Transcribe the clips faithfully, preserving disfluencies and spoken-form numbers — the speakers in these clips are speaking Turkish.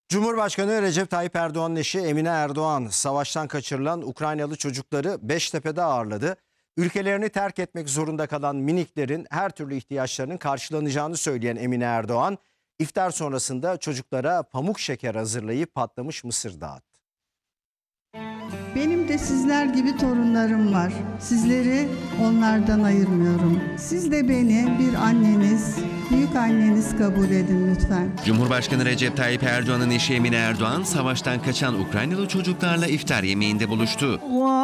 Cumhurbaşkanı Recep Tayyip Erdoğan'ın eşi Emine Erdoğan, savaştan kaçırılan Ukraynalı çocukları Beştepe'de ağırladı. Ülkelerini terk etmek zorunda kalan miniklerin her türlü ihtiyaçlarının karşılanacağını söyleyen Emine Erdoğan, iftar sonrasında çocuklara pamuk şeker hazırlayıp patlamış mısır dağıttı. Benim de sizler gibi torunlarım var. Sizleri onlardan ayırmıyorum. Siz de beni bir anneniz, büyük anneniz kabul edin lütfen. Cumhurbaşkanı Recep Tayyip Erdoğan'ın eşi Emine Erdoğan, savaştan kaçan Ukraynalı çocuklarla iftar yemeğinde buluştu.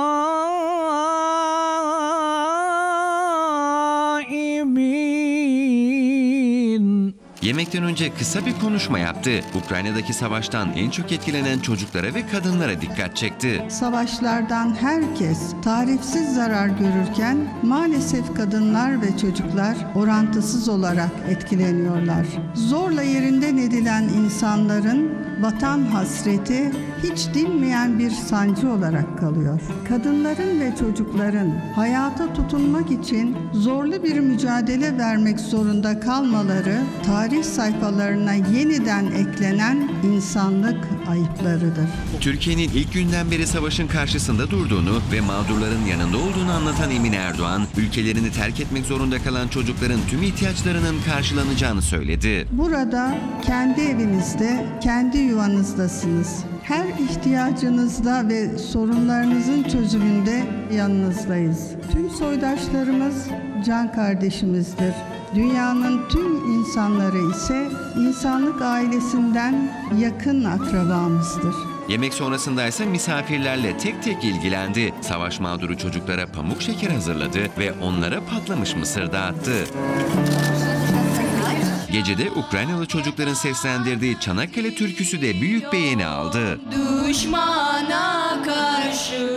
Yemekten önce kısa bir konuşma yaptı. Ukrayna'daki savaştan en çok etkilenen çocuklara ve kadınlara dikkat çekti. Savaşlardan herkes tarifsiz zarar görürken maalesef kadınlar ve çocuklar orantısız olarak etkileniyorlar. Zorla yerinden edilen insanların vatan hasreti hiç dinmeyen bir sancı olarak kalıyor. Kadınların ve çocukların hayata tutunmak için zorlu bir mücadele vermek zorunda kalmaları tarih sayfalarına yeniden eklenen insanlık ayıplarıdır. Türkiye'nin ilk günden beri savaşın karşısında durduğunu ve mağdurların yanında olduğunu anlatan Emine Erdoğan, ülkelerini terk etmek zorunda kalan çocukların tüm ihtiyaçlarının karşılanacağını söyledi. Burada kendi evinizde, kendi yuvanızdasınız. Her ihtiyacınızda ve sorunlarınızın çözümünde yanınızdayız. Tüm soydaşlarımız can kardeşimizdir. Dünyanın tüm insanları ise insanlık ailesinden yakın akrabamızdır. Yemek sonrasında ise misafirlerle tek tek ilgilendi. Savaş mağduru çocuklara pamuk şeker hazırladı ve onlara patlamış mısır dağıttı. Gecede Ukraynalı çocukların seslendirdiği Çanakkale türküsü de büyük beğeni aldı. Düşmana karşı